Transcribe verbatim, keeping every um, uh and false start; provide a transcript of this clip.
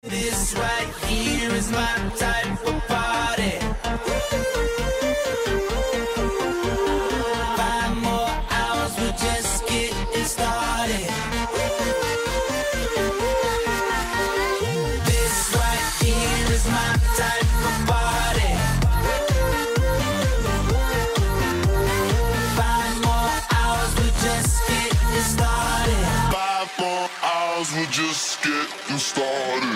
This right here is my type of party. Five more hours, we're just getting started. This right here is my type of party. Five more hours, we're just getting started. Five more hours, we're just getting started.